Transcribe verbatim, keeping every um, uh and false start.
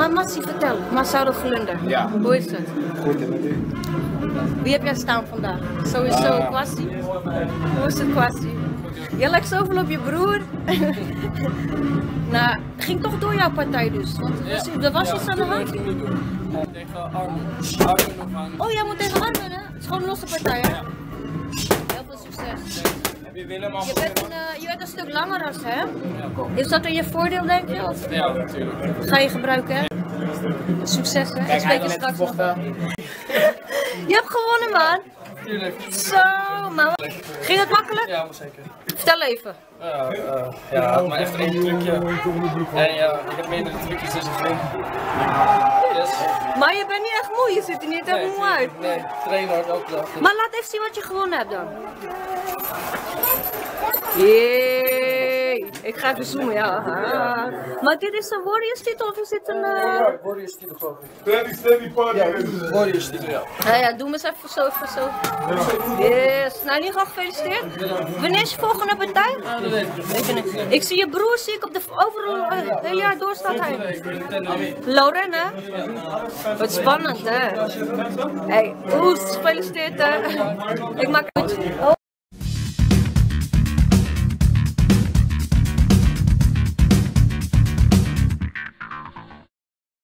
Maar Massie, vertel. Massaro Glunder. Ja. Hoe is het? Goed, en met u? Wie heb jij staan vandaag? Sowieso uh. Kwasi. Hoe is het, Kwasi? Je lijkt zoveel op je broer. Nou, ging toch door jouw partij dus? Want ja. Er was ja, iets aan de hand? Tegen Armen. Oh, jij moet tegen Armen, hè? Het is gewoon een losse partij, hè? Ja. Heel veel succes. Heb je Willem al je bent, een, uh, je bent een stuk langer als hè? Ja. Is dat in je voordeel, denk je? Of? Ja, natuurlijk. Ga je gebruiken, hè? Succes, hè? Kijk, spreek je straks nog. Je hebt gewonnen, man. Tuurlijk. Zo, maar ging het makkelijk? Ja, maar zeker. Vertel even. Ja, uh, ja, had maar even één trucje. En ja, ik heb meerdere trucjes, dus ik ging. Yes. Maar je bent niet echt moe, je ziet er niet echt nee, moe uit. Nee, train hard elke dag. Dus. Maar laat even zien wat je gewonnen hebt dan. Jee, ik ga even zoomen, ja. Ah. Maar dit is een Warriors titel of is dit een... Uh... Ja, Warriors titel geloof ik. Steady, steady party. Ja, Warriors titel, ja. Ja, ja, doe me eens even zo, even zo. Yes, nou in ieder geval gefeliciteerd. Wanneer is je volgende partij? Ja, dat weet ik. Ik, ik, ik zie je broer, zie ik op de overal uh, het hele jaar door staat hij. Lauren, hè? Wat spannend, hè? Hey, oes, gefeliciteerd, hè? Ik maak het.